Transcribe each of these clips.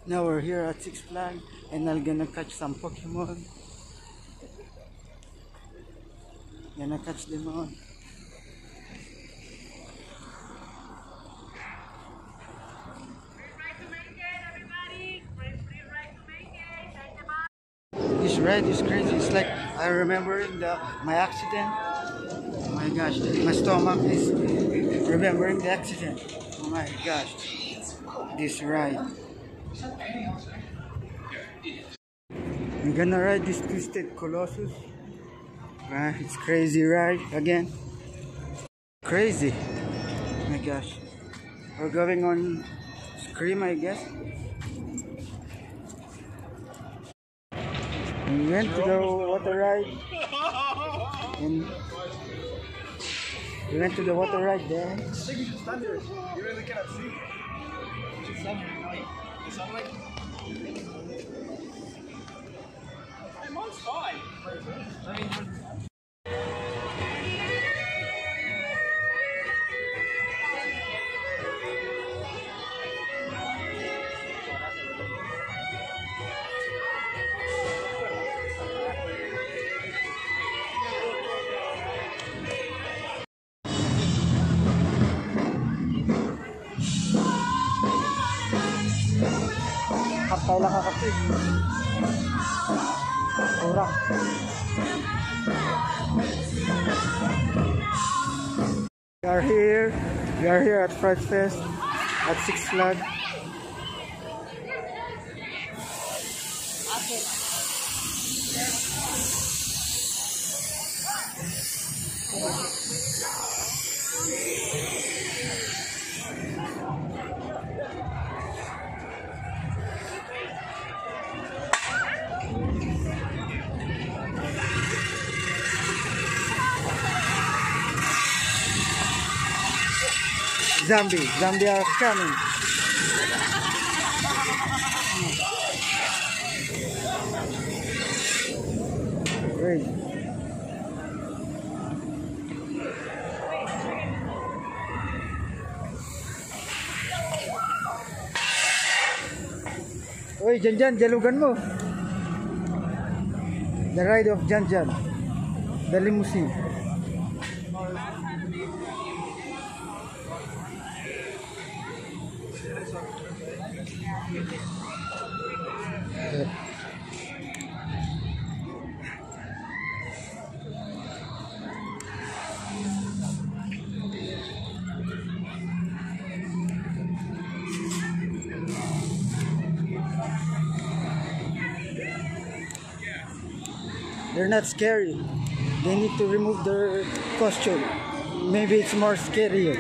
Now we're here at Six Flags and I'm gonna catch some Pokemon. Gonna catch them all. This ride is crazy. It's like I remember my accident. Oh my gosh, my stomach is remembering the accident. Oh my gosh, this ride. I'm gonna ride this Twisted Colossus. It's crazy ride again. Crazy. Oh my gosh. We're going on Scream, I guess. We went to the water ride. And we went to the water ride there. I think you should stand there. You really cannot see. You should stand there. The sunlight. Hey, mine's fine. I mean, Kapay lang kakapit. Kurang. We are here at Fright Fest at Six Flags. Zombie are coming. Great. Oy, Jan, jalugan mo. The ride of Jan, the limousine. They're not scary. They need to remove their costume. Maybe it's more scarier.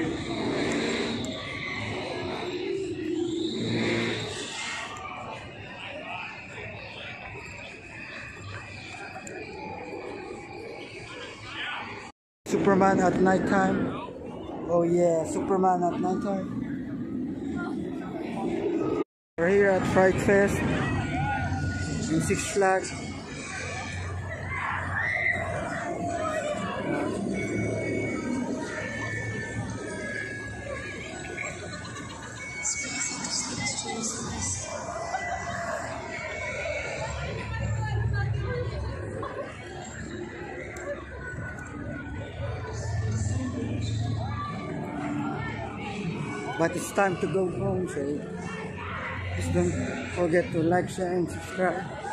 Superman at nighttime. Oh yeah, Superman at nighttime. We're here at Fright Fest in Six Flags. But it's time to go home, so please don't forget to like, share, and subscribe.